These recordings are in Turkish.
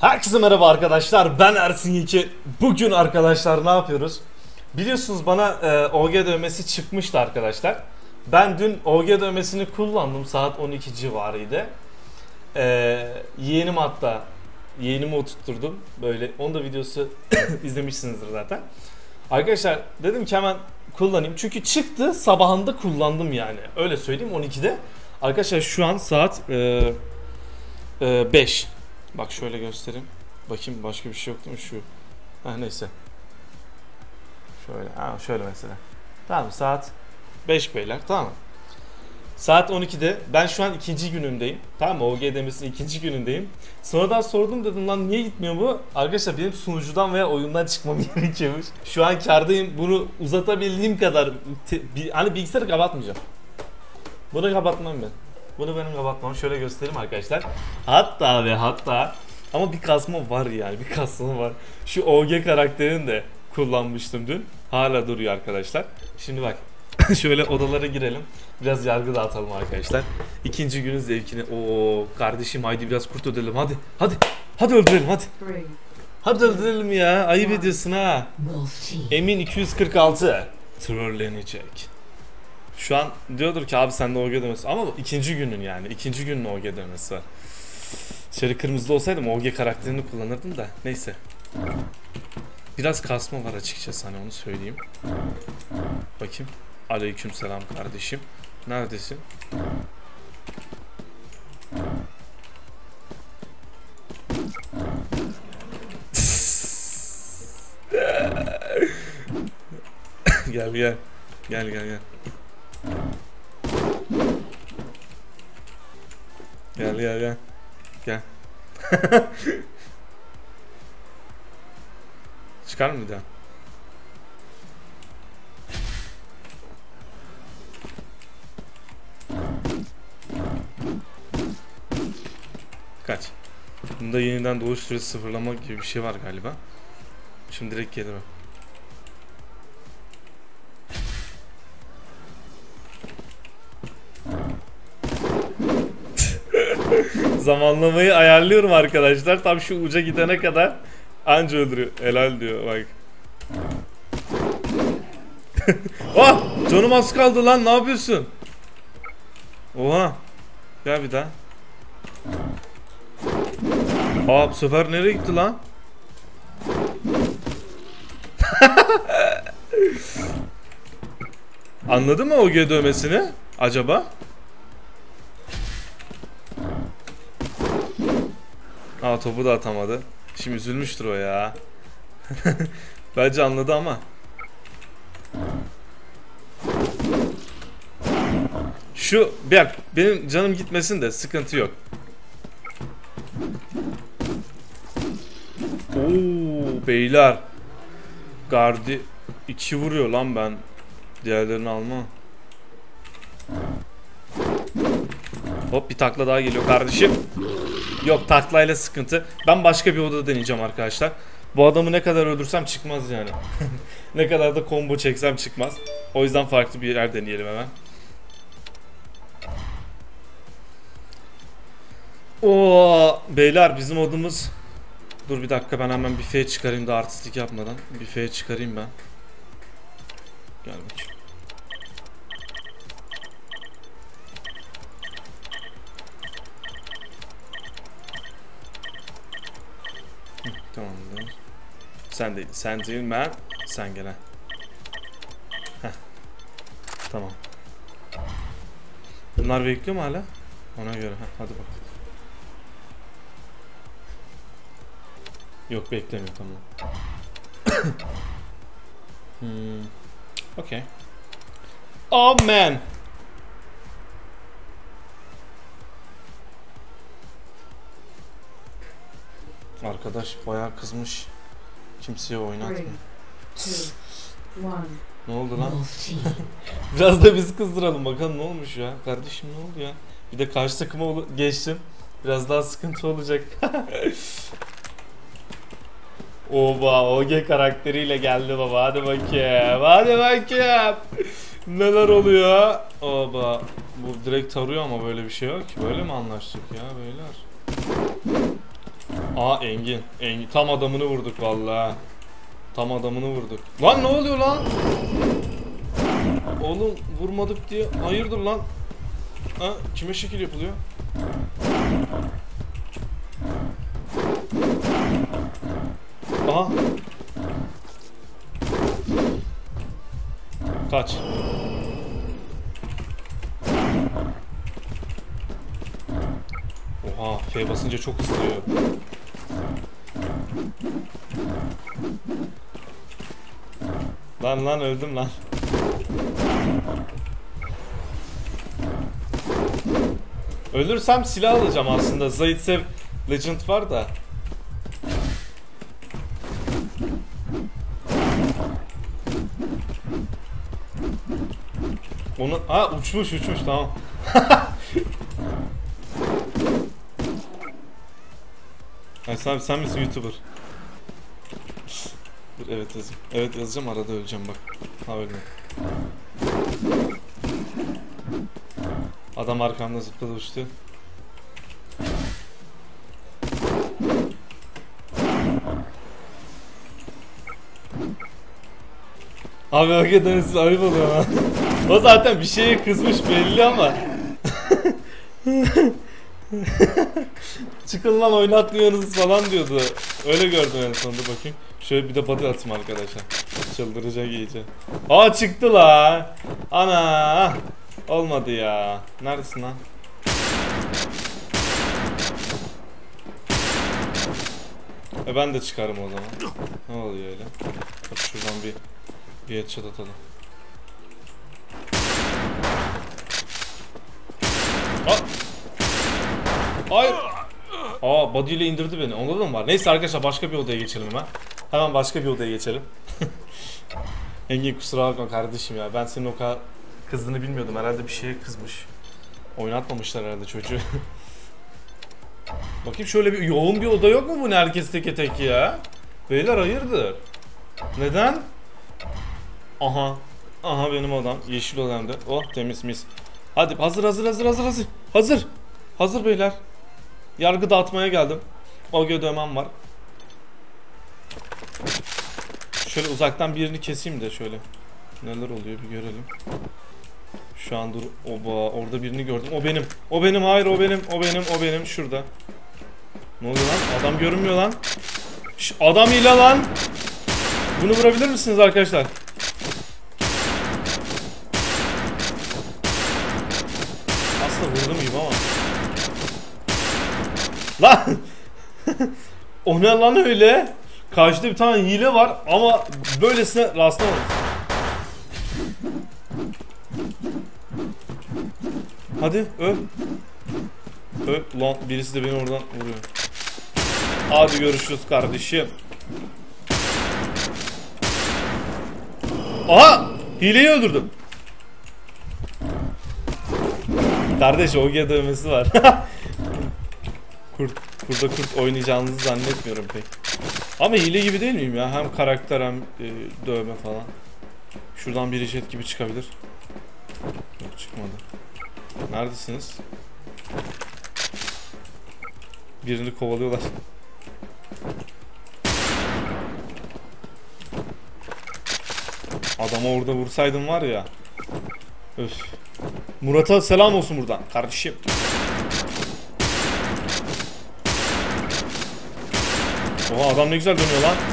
Herkese merhaba arkadaşlar, ben Ersin Yeki. Bugün arkadaşlar ne yapıyoruz? Biliyorsunuz bana OG dövmesi çıkmıştı arkadaşlar. Ben dün OG dövmesini kullandım, saat 12 civarıydı. Yeğenim hatta, yeğenimi oturtturdum. Böyle, onun da videosu izlemişsinizdir zaten. Arkadaşlar dedim ki hemen kullanayım. Çünkü çıktı, sabahında kullandım yani. Öyle söyleyeyim, 12'de. Arkadaşlar şu an saat 5. Bak şöyle göstereyim. Bakayım başka bir şey yok değil mi şu? Neyse. Şöyle. Şöyle mesela. Tamam, saat 5 beyler, tamam. Saat 12'de ben şu an ikinci günündeyim. Tamam mı? OG demesinin ikinci günündeyim. Sonradan sordum, dedim lan niye gitmiyor bu? Arkadaşlar benim sunucudan veya oyundan çıkmam gerekiyormuş. Şu an kârdayım. Bunu uzatabildiğim kadar hani bilgisayarı kapatmayacağım. Bunu kapatmam ben. Bunu benim kapatmam. Şöyle göstereyim arkadaşlar. Hatta ama bir kasma var yani. Bir kasma var. Şu OG karakterini de kullanmıştım dün. Hala duruyor arkadaşlar. Şimdi bak. Şöyle odalara girelim. Biraz yargı dağıtalım arkadaşlar. İkinci günün zevkini. Oo kardeşim, haydi biraz kurt öldürelim. Hadi öldürelim hadi. Hadi öldürelim ya. Ayıp ediyorsun ha. Emin 246 trollenecek. Şu an diyordur ki abi sende OG demesi, ama ikinci günün yani. İkinci günün OG demesi var. Şöyle kırmızıda olsaydım OG karakterini kullanırdım da. Neyse. Biraz kasma var açıkçası, hani onu söyleyeyim. Bakayım. Aleykümselam kardeşim. Neredesin? Gel. Gel. Çıkar mı bir daha? Kaç. Bunda yeniden doğuş süresi sıfırlama gibi bir şey var galiba. Şimdi direkt gelir o. Zamanlamayı ayarlıyorum arkadaşlar. Tam şu uca gidene kadar anca öldürüyor. Helal diyor bak. Oh! Canım az kaldı lan, ne yapıyorsun? Oha. Gel bir daha. Bu sefer nereye gitti lan? Anladın mı OG dövmesini acaba? Topu da atamadı. Şimdi üzülmüştür o ya. Bence anladı ama. Benim canım gitmesin de sıkıntı yok. Oo beyler. Gardi 2 vuruyor lan, ben diğerlerini almam. Hop, bir takla daha geliyor kardeşim. Yok, taklayla sıkıntı. Ben başka bir odada deneyeceğim arkadaşlar. Bu adamı ne kadar öldürsem çıkmaz yani. Ne kadar da combo çeksem çıkmaz. O yüzden farklı bir yer deneyelim hemen. Oo beyler, bizim odamız. Dur bir dakika, ben hemen bir F çıkarayım da artistlik yapmadan. Bir F çıkarayım ben. Gel bakayım. Tamamdır. Sen değil. Sen değil ben. Sen gel. Heh. Tamam. Bunlar bekliyor mu hala? Ona göre. Hadi bakalım. Yok, beklemiyor, tamam. Okay. Oh man. Arkadaş bayağı kızmış. Kimseye oynatmıyor. Ne oldu lan? Biraz da biz kızdıralım bakalım ne olmuş ya. Kardeşim ne oldu ya? Bir de karşı takıma geçtim. Biraz daha sıkıntı olacak. Oba, OG karakteriyle geldi baba. Hadi bakayım. Neler oluyor? Oba. Bu direkt tarıyor ama böyle bir şey yok ki. Böyle mi anlaştık ya beyler? Aa Engin. Engin. Tam adamını vurduk vallahi. Tam adamını vurduk. Lan ne oluyor lan? Oğlum vurmadık diye. Hayırdır lan? Ha, kime şekil yapılıyor? Aha. Kaç. Oha, F basınca çok ısırıyor. Lan öldüm lan. Ölürsem silah alacağım aslında. Zaitsev Legend var da. Onu uçmuş tamam. Ay sen misin YouTuber? Dur, evet yazayım. Evet yazacağım, arada öleceğim bak. Ha ölme. Adam arkamda zıpladı uçtu. Abi hakikaten siz ayıp oluyor lan. O zaten bir şeye kızmış belli ama. Çıkın lan oynatmıyorsunuz falan diyordu. Öyle gördüm en sonunda, bakayım. Şöyle bir de body atayım arkadaşlar. Çıldıracak iyice. Aa çıktı la. Ana. Olmadı ya. Neredesin lan? Ben de çıkarım o zaman. Ne oluyor öyle? Bak şuradan bir headshot atalım. Hayır. Body ile indirdi beni. Onda da mı var? Neyse arkadaşlar, başka bir odaya geçelim hemen. Hemen başka bir odaya geçelim. Engin kusura bakma kardeşim ya. Ben senin o kadar kızdığını bilmiyordum. Herhalde bir şeye kızmış. Oynatmamışlar herhalde çocuğu. Bakayım şöyle bir yoğun bir oda yok mu bu, ne herkes teke tek ya? Beyler hayırdır? Neden? Aha. Aha benim odam. Yeşil odamda. Oh temiz mis. Hadi hazır. Hazır beyler. Yargı dağıtmaya geldim. OG dövmem var. Şöyle uzaktan birini keseyim de şöyle. Neler oluyor bir görelim. Şu an dur. Oba, orada birini gördüm. O benim. Hayır o benim. Şurada. Ne oluyor lan? Adam görünmüyor lan. Adam hile lan. Bunu vurabilir misiniz arkadaşlar? Aslında vurdum gibi ama. Lan! O ne lan öyle? Karşıda bir tane hile var ama böylesine rastlamadım. Hadi öl. Öl. Lan birisi de beni oradan vuruyor. Hadi görüşürüz kardeşim. Aha! Hileyi öldürdüm. Kardeş OG dövmesi var. Burada kurt oynayacağınızı zannetmiyorum pek. Ama hile gibi değil miyim ya? Hem karakter hem dövme falan. Şuradan bir jet gibi çıkabilir. Yok çıkmadı. Neredesiniz? Birini kovalıyorlar. Adamı orada vursaydım var ya. Öf. Murat'a selam olsun buradan kardeşim. Oha adam ne güzel dönüyor lan.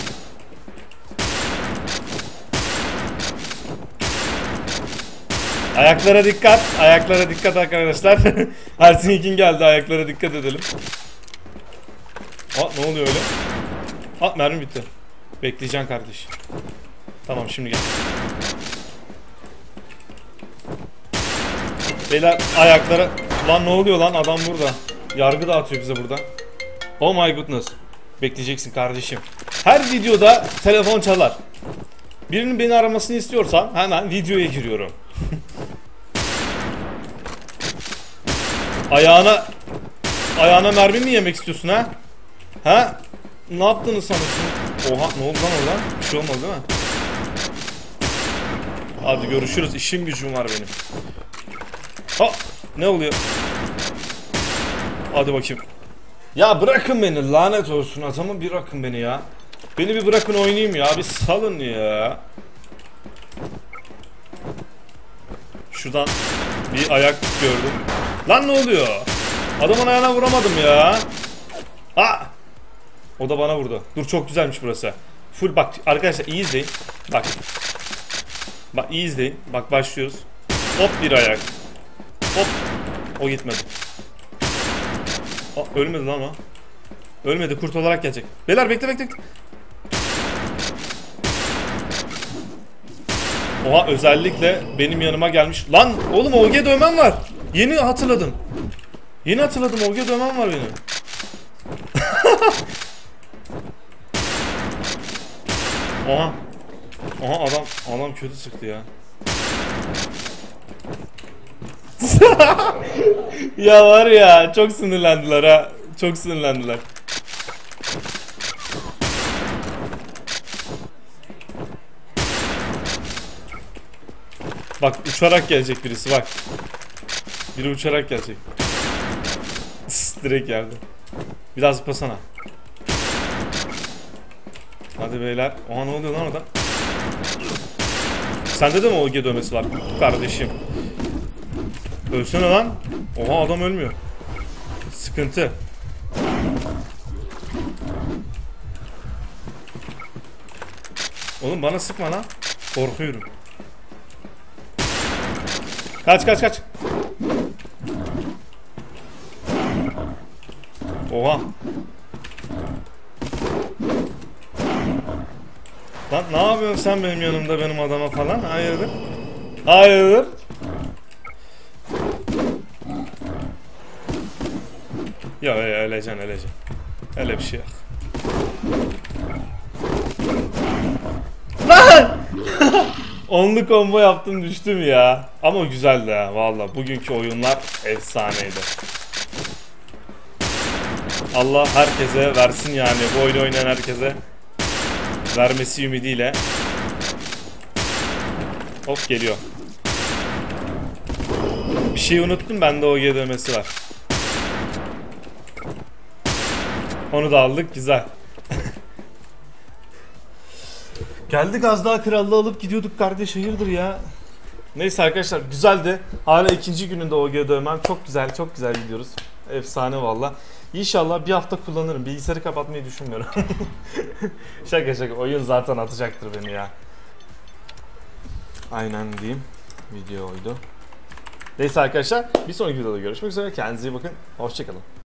Ayaklara dikkat. Ayaklara dikkat arkadaşlar. Ersin İkin geldi, ayaklara dikkat edelim. Ne oluyor öyle? Mermi bitti. Bekleyeceksin kardeş. Tamam şimdi gel. Beyler ayaklara. Lan ne oluyor lan, adam burada. Yargı dağıtıyor bize burada. Oh my goodness. Bekleyeceksin kardeşim. Her videoda telefon çalar. Birinin beni aramasını istiyorsam hemen videoya giriyorum. Ayağına mermi mi yemek istiyorsun ha? Ha? Ne yaptığını sanıyorsun? Oha ne oldu lan oradan? Bir şey olmadı değil mi? Hadi görüşürüz. İşim gücüm var benim. Ne oluyor? Hadi bakayım. Ya bırakın beni, lanet olsun adamı, bir bırakın beni ya. Beni bir bırakın oynayayım ya, bir salın ya. Şuradan bir ayak gördüm. Lan ne oluyor? Adamın ayağına vuramadım ya. Ha! O da bana vurdu. Dur, çok güzelmiş burası. Full bak arkadaşlar, iyi izleyin. Bak. Bak iyi izleyin. Bak başlıyoruz. Hop bir ayak. Hop. O gitmedi. Aa, ölmedi lan o. Ölmedi, kurt olarak gelecek. Beyler bekle bekle. Oha, özellikle benim yanıma gelmiş. Lan oğlum, OG dövmem var. Yeni hatırladım. Yeni hatırladım, OG dövmem var benim. Oha. Oha, adam kötü sıktı ya. Ya var ya, çok sinirlendiler ha. Çok sinirlendiler. Bak uçarak gelecek birisi, bak. Biri uçarak gelecek. Direkt geldi. Biraz zıplasana. Hadi beyler. Oha, ne oluyor lan orada? Sende de mi OG dövmesi var kardeşim? Ölsene lan. Oha, adam ölmüyor. Sıkıntı. Oğlum bana sıkma lan. Korkuyorum. Kaç kaç kaç. Oha. Lan ne yapıyorsun sen benim yanımda, benim adama falan? Hayırdır? Hayırdır? Ya öleceksin. Öyle bir şey yok. Lan! Onlu combo yaptım, düştüm ya. Ama güzeldi ha valla. Bugünkü oyunlar efsaneydi. Allah herkese versin yani, bu oyunu oynayan herkese vermesi ümidiyle. Hop geliyor. Bir şey unuttum, bende OG dövmesi var. Onu da aldık, güzel. Geldik, az daha krallığı alıp gidiyorduk kardeş, hayırdır ya. Neyse arkadaşlar, güzeldi. Hala ikinci gününde OG dövmem. Çok güzel, çok güzel gidiyoruz. Efsane valla. İnşallah bir hafta kullanırım. Bilgisayarı kapatmayı düşünmüyorum. Şaka oyun zaten atacaktır beni ya. Aynen diyeyim. Video oydu. Neyse arkadaşlar, bir sonraki videoda görüşmek üzere. Kendinize iyi bakın. Hoşçakalın.